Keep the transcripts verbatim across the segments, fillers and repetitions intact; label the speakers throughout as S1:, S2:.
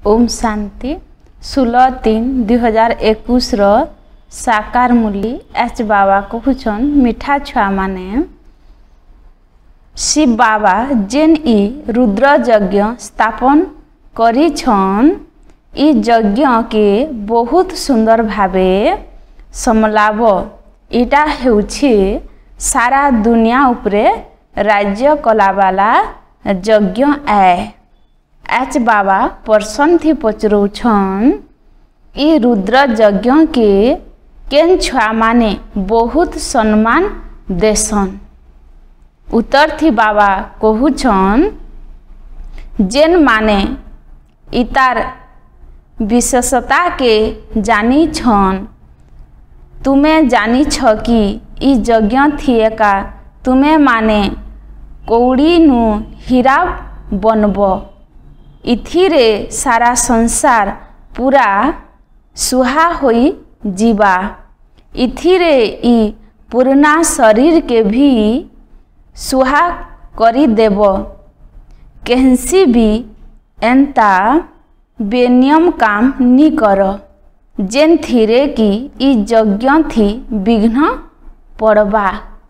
S1: ओम शांति षोलह तीन दुई हजार एकुश साकार मूली एच बाबा कहूछन मिठा छुआ माने शिव बाबा जेन ई रुद्र यज्ञ स्थापन करिछन ई यज्ञ के बहुत सुंदर भावे समलाभ इटा हेउछि सारा दुनिया उपरे राज्य कलावाला यज्ञ है। एच बाबा पर्सन थी पचरौछन ई रुद्र यज्ञ के केन छुआ माने बहुत सम्मान देसन। उत्तर थी बाबा कहूछन जेन माने इतार विशेषता के जानी छन तुम्हें जानी छ कि ई यज्ञ थी एका तुम्हें माने कौड़ी नु हीरा बनब इथिरे सारा संसार पूरा सुहा होई जीवा इथिरे ई पुराना शरीर के भी सुहा करी देव केहसी भी एंता बेनियम काम नी कर जेन थिरे कि ई यज्ञ थी विघ्न पड़बा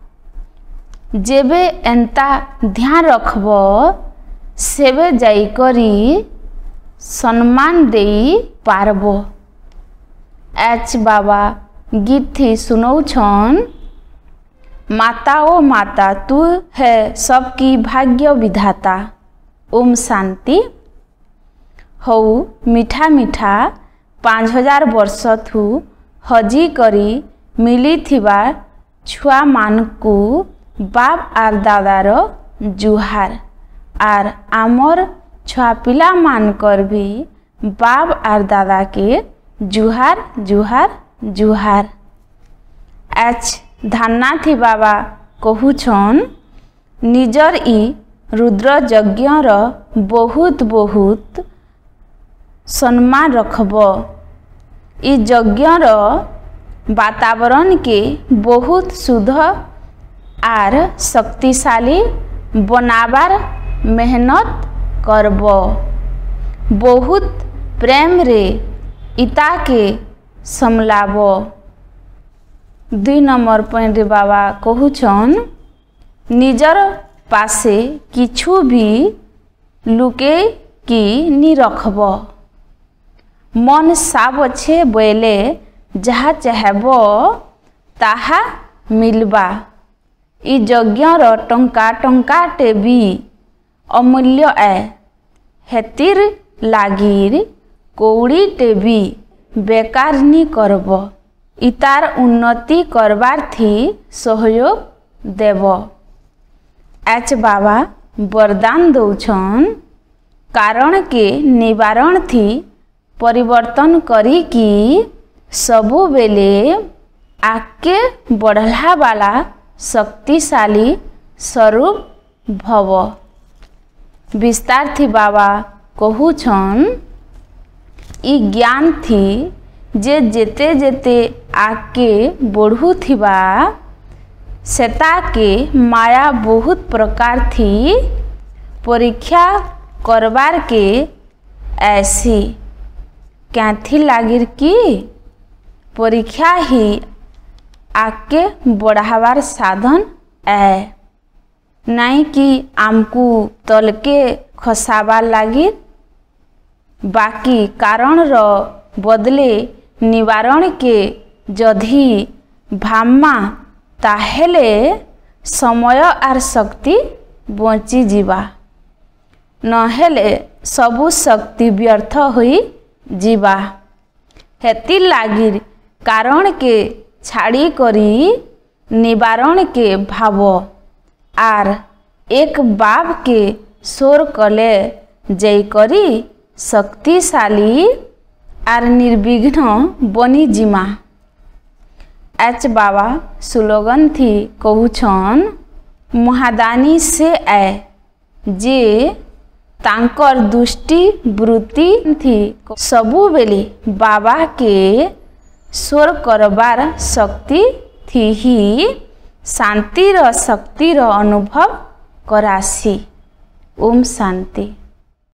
S1: जेबे एंता ध्यान रखब सेबे जाई करी सम्मान देई पारब। एच बाबा गीत थी सुनौछन माता ओ माता तू है सबकी भाग्य विधाता। ओम शांति हौ मीठा मीठा पाँच हजार वर्ष थु हजी करी मिली थिबा छुआ मान को बाप आर दादार जुहार आर आमर छुआ पिला मान कर भी बाप आर दादा के जुहार जुहार जुहार। एच धान्ना थी बाबा कहूछन निजर ई रुद्र यज्ञ र बहुत बहुत सम्मान रखब ई यज्ञ र वातावरण के बहुत शुद्ध आर शक्तिशाली बनाबार मेहनत करब बहुत प्रेम रे इता के समलाब। दुई नंबर पॉइंट रे बाबा कहूछन निजर पासे किछु भी लुके की नी रखब मन साब अच्छे बोले जहा चाहब ताहा मिलबा ई यज्ञ र टंका टंका टे भी अमूल्य है हेतिर लागिर कौड़ी टे भी बेकार नी करब इतार उन्नति करबार थी सहयोग देव। एच बाबा वरदान दौछन कारण के निवारण थी परिवर्तन करी कि सबु बेले आके बढ़ला वाला शक्तिशाली स्वरूप भव। विस्तार थी बाबा कहूछन ई ज्ञान थी जे जेते जेते आके बढ़ू थिबा सेता के माया बहुत प्रकार थी परीक्षा करबार के ऐसी क्या थी लागिर की परीक्षा ही आके बढ़ावार साधन है नहीं कि आमको तल के खसाबार लागिर बाकी कारण रो बदले निवारण के जधि भामा ताहेले समय आर शक्ति बची जीवा नहेले सबु शक्ति व्यर्थ हुई जीवा हेती लागिर कारण के छाड़ी करी निवारण के भाव आर एक बाप के सोर कले जय करी शक्तिशाली आर निर्विघ्न बनी जिमा। एच बाबा स्लोगन थी कहूछन महादानी से आए जे तांकर दुष्टि वृत्ति थी सबु बेले बाबा के स्वर करबार शक्ति थी ही शांतिर शक्तिर अनुभव करासी। ओम शांति।